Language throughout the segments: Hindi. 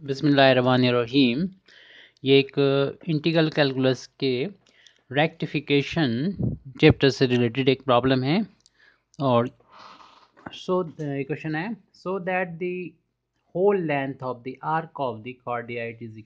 बिस्मिल्लाहिर्रहमानिर्रहीम। ये एक इंटीग्रल कैलकुलस के रेक्टिफिकेशन चैप्टर से रिलेटेड एक प्रॉब्लम है। और क्वेश्चन है, so that the whole length of the arc of the cardioid is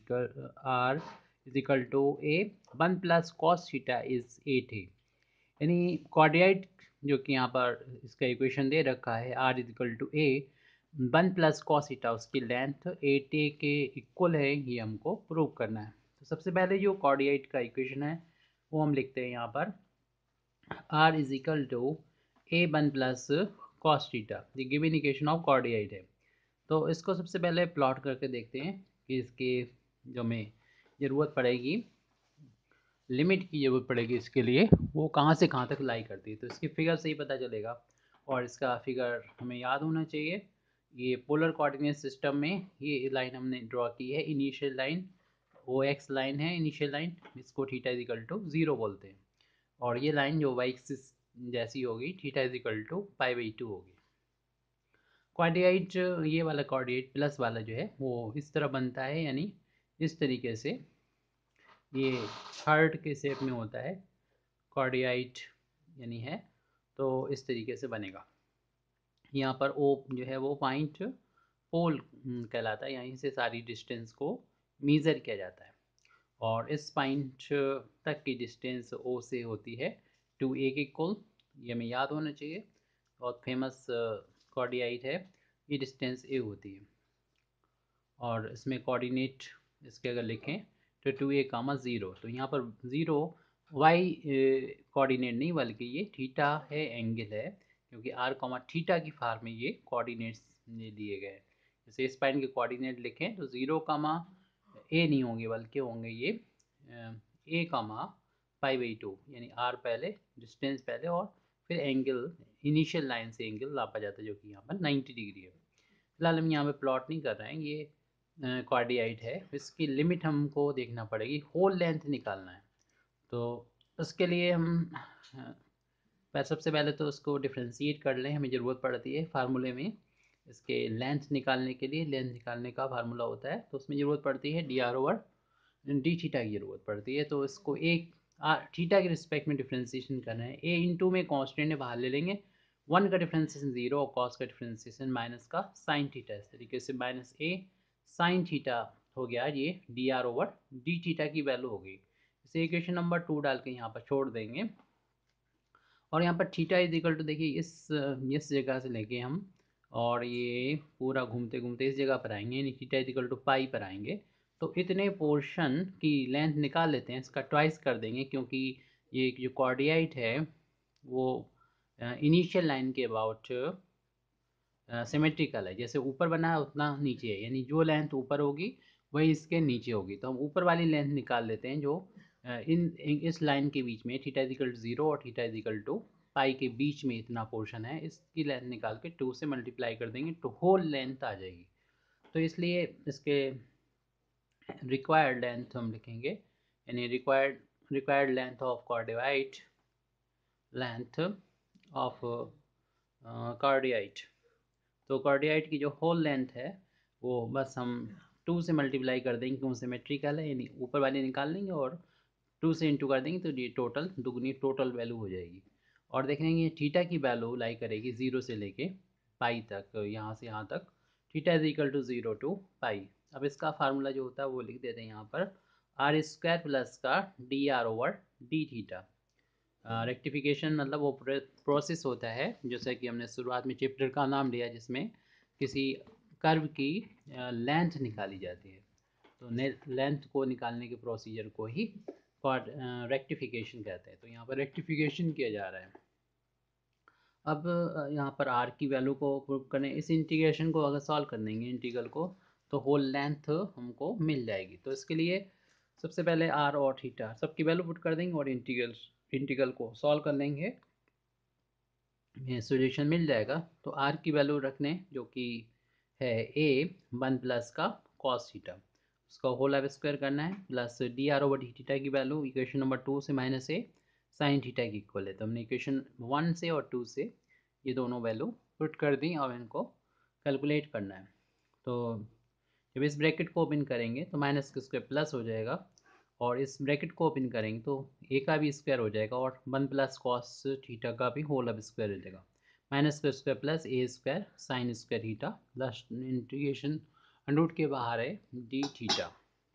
equal to a 1+cos theta is 8 है। यानी कार्डियाइड जो कि यहाँ पर इसका इक्वेशन दे रखा है r is equal to a 1+cos theta, उसकी लेंथ 8a के इक्वल है, ये हमको प्रूव करना है। तो सबसे पहले जो कार्डियाइड का इक्वेशन है वो हम लिखते हैं यहाँ पर r is equal to a 1+cos theta, ये गिवन इक्वेशन ऑफ कार्डियाइड है। तो इसको सबसे पहले प्लॉट करके देखते हैं कि इसके जो हमें ज़रूरत पड़ेगी, लिमिट की ज़रूरत पड़ेगी इसके लिए, वो कहाँ से कहाँ तक लाई करती है। तो इसकी फिगर से ही पता चलेगा, और इसका फिगर हमें याद होना चाहिए। ये पोलर कोऑर्डिनेट सिस्टम में ये लाइन हमने ड्रॉ की है, इनिशियल लाइन वो एक्स लाइन है, इनिशियल लाइन, इसको थीटा इज इक्वल टू 0 बोलते हैं। और ये लाइन जो वाई एक्सिस जैसी होगी, थीटा इज इक्वल टू π/2 होगी। कार्डियाइड, ये वाला कार्डियाइड प्लस वाला जो है वो इस तरह बनता है, यानी इस तरीके से ये हार्ट के शेप में होता है कार्डियाइड, यानी है तो इस तरीके से बनेगा। यहाँ पर ओ जो है वो पॉइंट पोल कहलाता है, यहीं से सारी डिस्टेंस को मेज़र किया जाता है। और इस पॉइंट तक की डिस्टेंस ओ से होती है 2a के इक्वल, ये हमें याद होना चाहिए। बहुत फेमस कार्डियाइड है, ये डिस्टेंस ए होती है। और इसमें कोऑर्डिनेट इसके अगर लिखें तो 2a, 0, तो यहाँ पर 0 वाई कोऑर्डिनेट नहीं बल्कि ये थीटा है, एंगल है, क्योंकि r, थीटा की फॉर्म में ये कोऑर्डिनेट्स दिए गए हैं। जैसे इस पॉइंट के कोऑर्डिनेट लिखें तो 0, a नहीं होंगे बल्कि होंगे ये a, π/2, यानी r पहले, डिस्टेंस पहले, और फिर एंगल इनिशियल लाइन से एंगल नापा जाता है जो कि यहाँ पर 90 डिग्री है। फिलहाल हम यहाँ पे प्लॉट नहीं कर रहे हैं, ये कार्डियाइड है, इसकी लिमिट हमको देखना पड़ेगी, होल लेंथ निकालना है। तो उसके लिए हम सबसे पहले तो उसको डिफ्रेंशिएट कर लें, हमें ज़रूरत पड़ती है फार्मूले में इसके लेंथ निकालने के लिए। लेंथ निकालने का फार्मूला होता है, तो उसमें ज़रूरत पड़ती है dr/d थीटा की ज़रूरत पड़ती है। तो इसको एक थीटा के रिस्पेक्ट में डिफ्रेंशिएशन करना है। a इंटू में कॉन्स्टेंट है, बाहर ले लेंगे, 1 का डिफ्रेंशिएशन 0 और cos का डिफ्रेंशिएशन माइनस का sin थीटा, इस तरीके से -a sin थीटा हो गया, ये dr/d थीटा की वैल्यू हो गई। इसे इक्वेशन नंबर 2 डाल के यहाँ पर छोड़ देंगे। और यहाँ पर थीटा इज इक्वल टू, देखिए इस जगह से लेके हम और ये पूरा घूमते घूमते इस जगह पर आएंगे, यानी theta is equal to pi पर आएंगे। तो इतने पोर्शन की लेंथ निकाल लेते हैं, इसका ट्वाइस कर देंगे, क्योंकि ये जो कार्डियाइड है वो इनिशियल लाइन के अबाउट सिमेट्रिकल है, जैसे ऊपर बना है उतना नीचे है, यानी जो लेंथ ऊपर होगी वही इसके नीचे होगी। तो हम ऊपर वाली लेंथ निकाल लेते हैं, जो इस लाइन के बीच में थीटा इजिकल टू 0 और थीटा इजिकल टू पाई के बीच में इतना पोर्शन है, इसकी लेंथ निकाल के 2 से मल्टीप्लाई कर देंगे तो होल लेंथ आ जाएगी। तो इसलिए इसके रिक्वायर्ड लेंथ हम लिखेंगे, यानी required length of cardioid, length of cardioid. तो कार्डियाइड की जो होल लेंथ है वो बस हम 2 से मल्टीप्लाई कर देंगे, क्यों सिमेट्रिकल है, यानी ऊपर वाले निकाल लेंगे और 2 से इंटू कर देंगे, तो ये टोटल दुगनी टोटल वैल्यू हो जाएगी। और देखेंगे थीटा की वैल्यू लाई करेगी 0 से लेके पाई तक, यहाँ से यहाँ तक, theta is equal to 0 to pi. अब इसका फार्मूला जो होता है वो लिख देते हैं यहाँ पर, r² प्लस का dr/d थीटा। रेक्टिफिकेशन मतलब वो प्रोसेस होता है, जैसा कि हमने शुरुआत में चैप्टर का नाम लिया, जिसमें किसी कर्व की लेंथ निकाली जाती है। तो लेंथ को निकालने के प्रोसीजर को ही रेक्टिफिकेशन कहते हैं। तो यहाँ पर रेक्टिफिकेशन किया जा रहा है। अब यहाँ पर r की वैल्यू को प्रूव करें, इस इंटीग्रेशन को अगर सॉल्व कर देंगे इंटीग्रल को, तो होल लेंथ हमको मिल जाएगी। तो इसके लिए सबसे पहले r और थीटा सबकी वैल्यू पुट कर देंगे और इंटीग्रल को सॉल्व कर लेंगे, सोल्यूशन मिल जाएगा। तो r की वैल्यू रखने जो कि है a 1+cos थीटा, उसका होल स्क्वायर करना है, प्लस dr/d थीटा की वैल्यू इक्वेशन नंबर 2 से -a sin थीटा की इक्वल है। तो हमने इक्वेशन 1 से और 2 से ये दोनों वैल्यू पुट कर दी और इनको कैलकुलेट करना है। तो जब इस ब्रैकेट को ओपन करेंगे तो माइनस का स्क्वायर प्लस हो जाएगा, और इस ब्रैकेट को ओपन करेंगे तो ए का भी स्क्वायर हो जाएगा और 1+cos थीटा का भी होल अब स्क्वायर हो जाएगा। माइनस का square plus a square sine square theta plus integration under के बाहर है डी थीटा।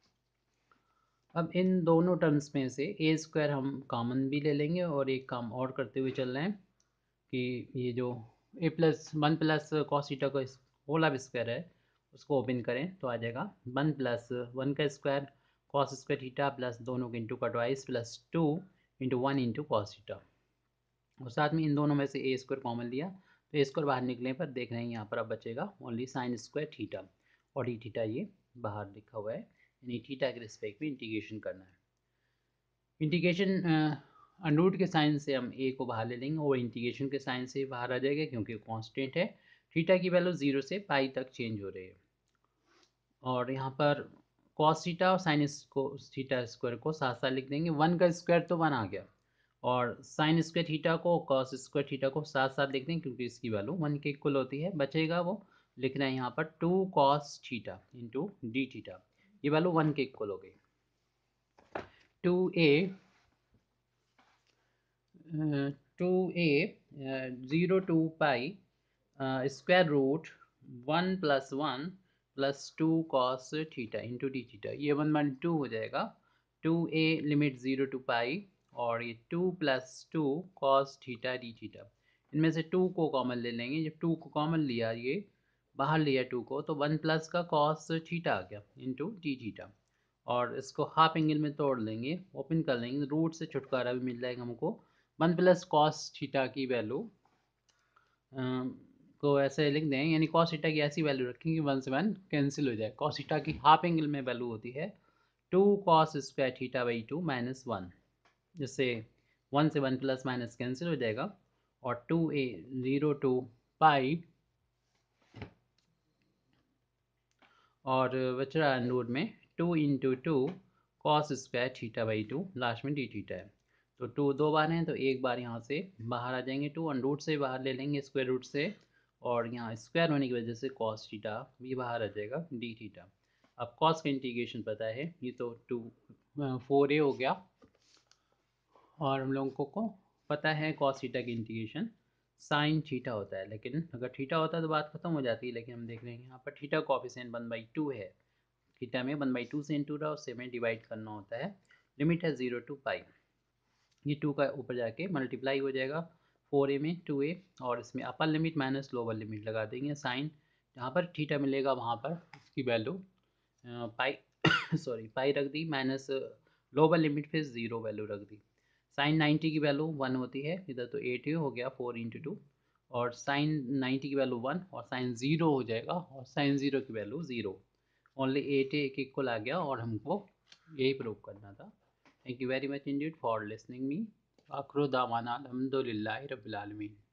अब इन दोनों टर्म्स में से ए स्क्वायर हम कॉमन भी ले लेंगे, और एक काम और करते हुए चल रहे हैं कि ये जो a+1+cos थीटा का होल अब स्क्वायर है उसको ओपन करें तो आ जाएगा 1+1 का square cos square theta plus दोनों के इंटू का twice plus 2 into 1 into cos theta. और साथ में इन दोनों में से ए स्क्वायर कॉमन लिया तो ए स्क्वायर बाहर निकलने पर देख रहे हैं यहाँ पर अब बचेगा ओनली साइन स्क्वायर थीटा, और डी थीटा ये बाहर लिखा हुआ है, यानी थीटा के रिस्पेक्ट में इंटीग्रेशन करना है। इंटीग्रेशन अंडर के साइन से हम ए को बाहर ले लेंगे और इंटीग्रेशन के साइन से बाहर आ जाएगा क्योंकि कांस्टेंट है। थीटा की वैल्यू 0 से पाई तक चेंज हो रही है, और यहाँ पर कॉस थीटा और साइन थीटा स्क्वायर को साथ साथ लिख देंगे। 1 का स्क्वायर तो 1 आ गया, और साइन स्क्वायर थीटा को कॉस स्क्वायर थीटा को साथ साथ लिख देंगे क्योंकि इसकी वैल्यू 1 के इक्वल होती है। बचेगा वो लिखना है यहाँ पर 2 cos theta into d theta, ये वैल्यू 1 के इक्वल हो गई। 2a 0 to pi square root 1+1 plus 2 cos theta into d theta, ये 1/2 हो जाएगा। 2a लिमिट 0 to pi और ये 2+2 cos थीटा डी थीटा, इनमें से 2 को कॉमन ले लेंगे। जब 2 को कॉमन लिया, ये बाहर लिया 2 को, तो 1+ का cos थीटा आ गया इंटू डी थीटा, और इसको हाफ एंगल में तोड़ लेंगे, ओपन कर लेंगे, रूट से छुटकारा भी मिल जाएगा हमको। 1+cos थीटा की वैल्यू को ऐसे लिख दें, यानी cos थीटा की ऐसी वैल्यू रखें कि 1 से 1 कैंसिल हो जाए। cos थीटा की हाफ एंगल में वैल्यू होती है 2 cos square theta by 2 minus 1, जिससे 1 से 1 प्लस माइनस कैंसिल हो जाएगा, और 2a 0 to पाई और बच रहा है रूट में 2 into 2 cos square theta by 2, last में डी थीटा है। तो 2 दो बार हैं तो एक बार यहाँ से बाहर आ जाएंगे, 2 रूट से बाहर ले लेंगे स्क्वायर रूट से, और यहाँ स्क्वायर होने की वजह से कॉस थीटा भी बाहर आ जाएगा डी थीटा। अब कॉस का इंटीग्रेशन पता है, ये तो 4a हो गया, और हम लोगों को पता है कॉस थीटा की इंटीग्रेशन साइन थीटा होता है, लेकिन अगर थीटा होता तो बात खत्म हो जाती है। लेकिन हम देख रहे हैं यहाँ पर थीटा कॉफिशिएंट 1/2 है, थीटा में 1/2 से इंटू रहा, उससे हमें डिवाइड करना होता है। लिमिट है 0 to पाई, ये 2 का ऊपर जाके मल्टीप्लाई हो जाएगा 4a में 2a, और इसमें upper limit minus lower limit लगा देंगे। साइन जहाँ पर थीटा मिलेगा वहाँ पर इसकी वैल्यू पाई सॉरी पाई रख दी, माइनस लोअर लिमिट फिर 0 वैल्यू रख दी। साइन 90 की वैल्यू 1 होती है, इधर तो 8 ही हो गया 4 इंटू 2, और साइन 90 की वैल्यू 1 और साइन 0 हो जाएगा, और साइन 0 की वैल्यू 0। ओनली 8 एक इक्वल आ गया, और हमको यही प्रूव करना था। Thank you very much indeed for listening me. आखिर दावाना अल्हम्दुलिल्लाहि रब्बिल आलमीन।